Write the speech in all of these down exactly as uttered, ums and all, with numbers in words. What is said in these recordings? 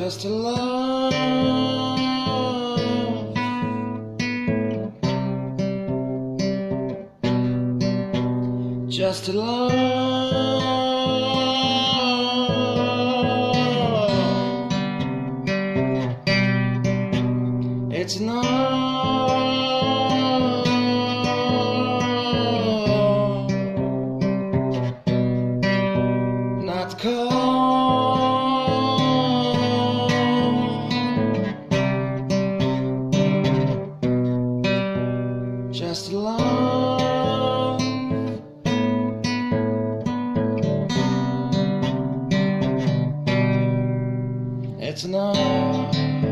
just to love, just to love. It's not, not cold, just to love. It's not.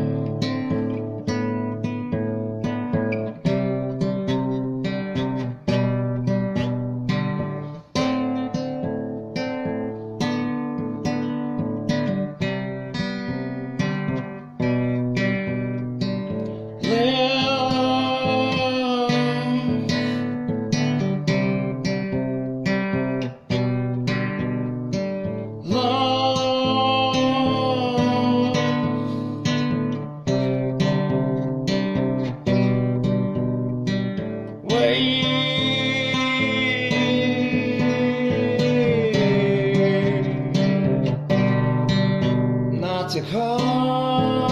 Not to call,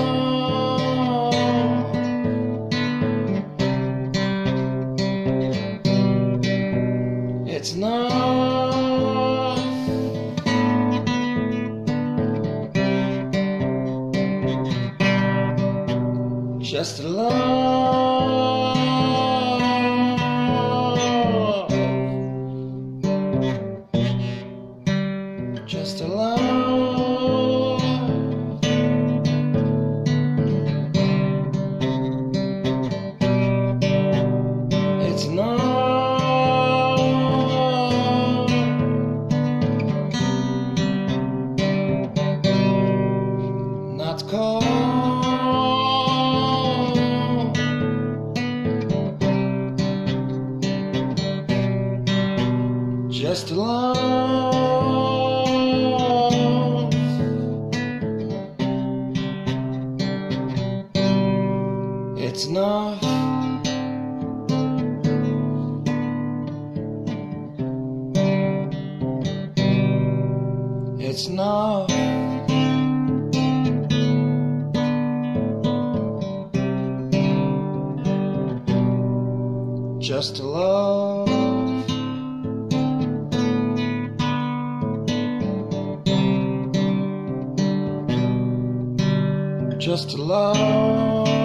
it's not, just to love, just to love. It's not, not cold, just to love. It's not, it's not, just to love, just to love.